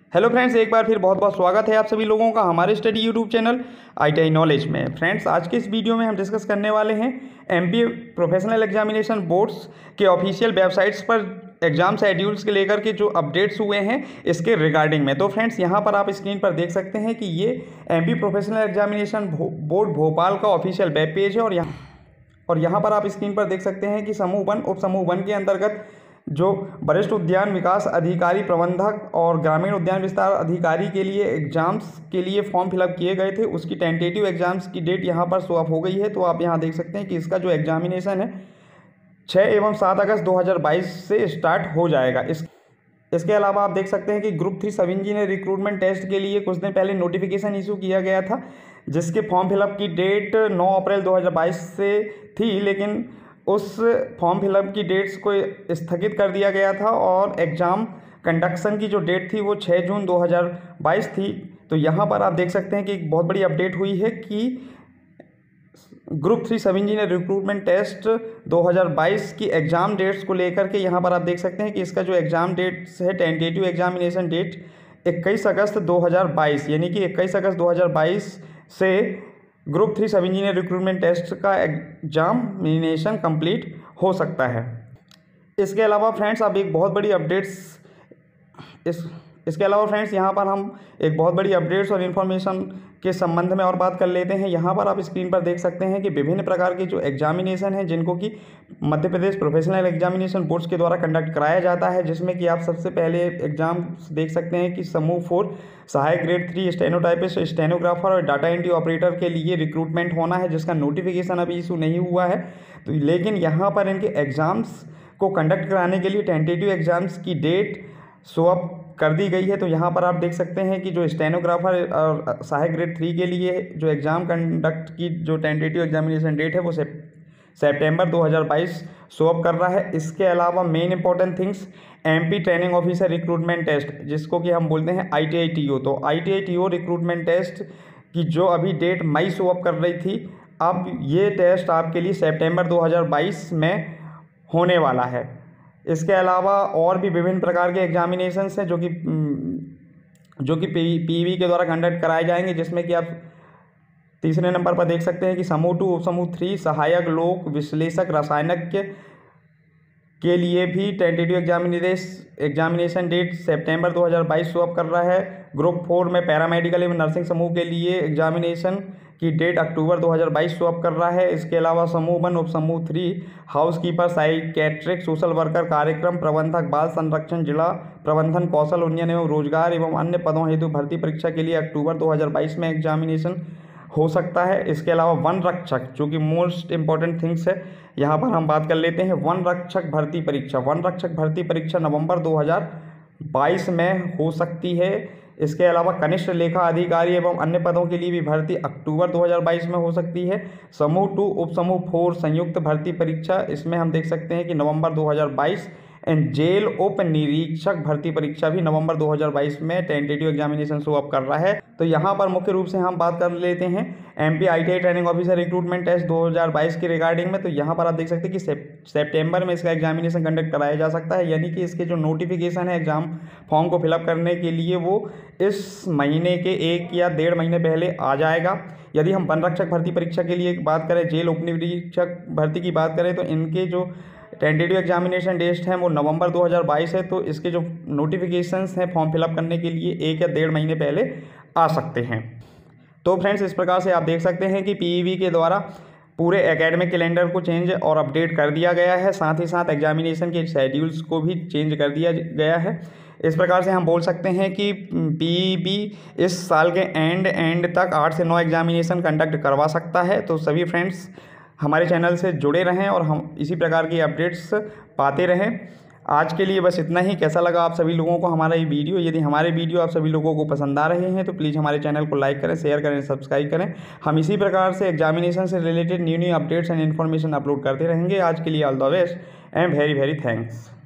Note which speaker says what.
Speaker 1: Hello friends, एक बार फिर बहुत बहुत स्वागत है आप सभी लोगों का हमारे study YouTube channel ITI knowledge में। फ्रेंड्स, आज के इस वीडियो में हम डिस्कस करने वाले हैं MP प्रोफेशनल एग्जामिनेशन बोर्ड्स के ऑफिशियल वेबसाइट्स पर एग्जाम शेड्यूल्स के लेकर के जो अपडेट्स हुए हैं इसके रिगार्डिंग में। तो फ्रेंड्स, यहाँ पर आप स्क्रीन पर देख सकते हैं कि ये MP professional examination board Bhopal का ऑफिशियल वेब पेज है और यहाँ पर आप स्क्रीन पर देख सकते हैं कि समूह 1 उप समूह 1 के अंतर्गत जो वरिष्ठ उद्यान विकास अधिकारी प्रबंधक और ग्रामीण उद्यान विस्तार अधिकारी के लिए एग्जाम्स के लिए फॉर्म फिलअप किए गए थे, उसकी टेंटेटिव एग्जाम्स की डेट यहाँ पर शो अप हो गई है। तो आप यहाँ देख सकते हैं कि इसका जो एग्जामिनेशन है 6 एवं 7 अगस्त 2022 से स्टार्ट हो जाएगा। इसके अलावा आप देख सकते हैं कि ग्रुप 3 सब इंजीनियर रिक्रूटमेंट टेस्ट के लिए कुछ दिन पहले नोटिफिकेशन इशू किया गया था, जिसके फॉर्म फिलअप की डेट 9 अप्रैल 2022 से थी, लेकिन उस फॉर्म फिलअप की डेट्स को स्थगित कर दिया गया था और एग्ज़ाम कंडक्शन की जो डेट थी वो 6 जून 2022 थी। तो यहाँ पर आप देख सकते हैं कि एक बहुत बड़ी अपडेट हुई है कि ग्रुप 3 सब इंजीनियर रिक्रूटमेंट टेस्ट 2022 की एग्ज़ाम डेट्स को लेकर के यहाँ पर आप देख सकते हैं कि इसका जो एग्ज़ाम डेट्स है, टेंटेटिव एग्जामिनेशन डेट 21 अगस्त 2022, यानी कि 21 अगस्त 2022 से ग्रुप 3 सब इंजीनियर रिक्रूटमेंट टेस्ट का एग्जामिनेशन कंप्लीट हो सकता है। इसके अलावा फ्रेंड्स, अब एक बहुत बड़ी अपडेट्स इसके अलावा फ्रेंड्स, यहाँ पर हम एक बहुत बड़ी अपडेट्स और इन्फॉर्मेशन के संबंध में और बात कर लेते हैं। यहाँ पर आप स्क्रीन पर देख सकते हैं कि विभिन्न प्रकार के जो एग्जामिनेशन हैं जिनको कि Madhya Pradesh professional examination boards के द्वारा कंडक्ट कराया जाता है, जिसमें कि आप सबसे पहले एग्जाम देख सकते हैं कि समूह 4 सहायक ग्रेड 3 स्टेनोटाइपिस्ट, स्टेनोग्राफर और डाटा एंट्री ऑपरेटर के लिए रिक्रूटमेंट होना है, जिसका नोटिफिकेशन अभी इशू नहीं हुआ है। तो लेकिन यहाँ पर इनके एग्ज़ाम्स को कंडक्ट कराने के लिए टेंटेटिव एग्ज़ाम्स की डेट शो अप कर दी गई है। तो यहाँ पर आप देख सकते हैं कि जो स्टेनोग्राफर और सहायक ग्रेड 3 के लिए जो एग्ज़ाम कंडक्ट की जो टेंटेटिव एग्जामिनेशन डेट है वो सितंबर 2022 शो अप कर रहा है। इसके अलावा main important things MP training officer recruitment test, जिसको कि हम बोलते हैं ITI TO, तो ITI TO रिक्रूटमेंट टेस्ट की जो अभी डेट मई शो अप कर रही थी, अब ये टेस्ट आपके लिए सितंबर 2022 में होने वाला है। इसके अलावा और भी विभिन्न प्रकार के एग्जामिनेशंस हैं जो कि PEB के द्वारा कंडक्ट कराए जाएंगे, जिसमें कि आप तीसरे नंबर पर देख सकते हैं कि समूह 2 उप समूह 3 सहायक लोक विश्लेषक रसायनज्ञ के लिए भी टेंटेटिव एग्जामिनेशन डेट सितंबर 2022 शो अप कर रहा है। ग्रुप 4 में पैरामेडिकल एवं नर्सिंग समूह के लिए एग्जामिनेशन की डेट अक्टूबर 2022 शो अप कर रहा है। इसके अलावा समूह 1 उप समूह 3 हाउसकीपर, साइकेट्रिक, सोशल वर्कर, कार्यक्रम प्रबंधक, बाल संरक्षण, जिला प्रबंधन, कौशल उन्नयन एवं रोजगार एवं अन्य पदों हेतु भर्ती परीक्षा के लिए अक्टूबर 2022 में एग्जामिनेशन हो सकता है। इसके अलावा वन रक्षक, जो कि मोस्ट इंपॉर्टेंट थिंग्स है, यहाँ पर हम बात कर लेते हैं वन रक्षक भर्ती परीक्षा नवंबर 2022 में हो सकती है। इसके अलावा कनिष्ठ लेखा अधिकारी एवं अन्य पदों के लिए भी भर्ती अक्टूबर 2022 में हो सकती है। समूह 2 उप समूह 4 संयुक्त भर्ती परीक्षा, इसमें हम देख सकते हैं कि नवंबर 2022 एंड जेल उप निरीक्षक भर्ती परीक्षा भी नवंबर 2022 में टेंटेटिव एग्जामिनेशन शो अप कर रहा है। तो यहाँ पर मुख्य रूप से हम बात कर लेते हैं MP ITI training officer recruitment test 2022 के रिगार्डिंग में। तो यहाँ पर आप देख सकते हैं कि सितंबर में इसका एग्जामिनेशन कंडक्ट कराया जा सकता है, यानी कि इसके जो नोटिफिकेशन है एग्जाम फॉर्म को फिलअप करने के लिए वो इस महीने के 1 या 1.5 महीने पहले आ जाएगा। यदि हम वन रक्षक भर्ती परीक्षा के लिए बात करें, जेल उप निरीक्षक भर्ती की बात करें, तो इनके जो टेंटेटिव एग्जामिनेशन डेट हैं वो नवंबर 2022 है। तो इसके जो नोटिफिकेशंस हैं फॉर्म फिलअप करने के लिए 1 या 1.5 महीने पहले आ सकते हैं। तो फ्रेंड्स, इस प्रकार से आप देख सकते हैं कि PEB के द्वारा पूरे एकेडमिक कैलेंडर को चेंज और अपडेट कर दिया गया है, साथ ही साथ एग्जामिनेशन के शेड्यूल्स को भी चेंज कर दिया गया है। इस प्रकार से हम बोल सकते हैं कि PEB इस साल के एंड तक 8 से 9 एग्जामिनेशन कंडक्ट करवा सकता है। तो सभी फ्रेंड्स हमारे चैनल से जुड़े रहें और हम इसी प्रकार की अपडेट्स पाते रहें। आज के लिए बस इतना ही। कैसा लगा आप सभी लोगों को हमारा ये वीडियो? यदि हमारे वीडियो आप सभी लोगों को पसंद आ रहे हैं तो प्लीज़ हमारे चैनल को लाइक करें, शेयर करें, सब्सक्राइब करें। हम इसी प्रकार से एग्जामिनेशन से related new updates and information upload करते रहेंगे। आज के लिए all the best and very very thanks.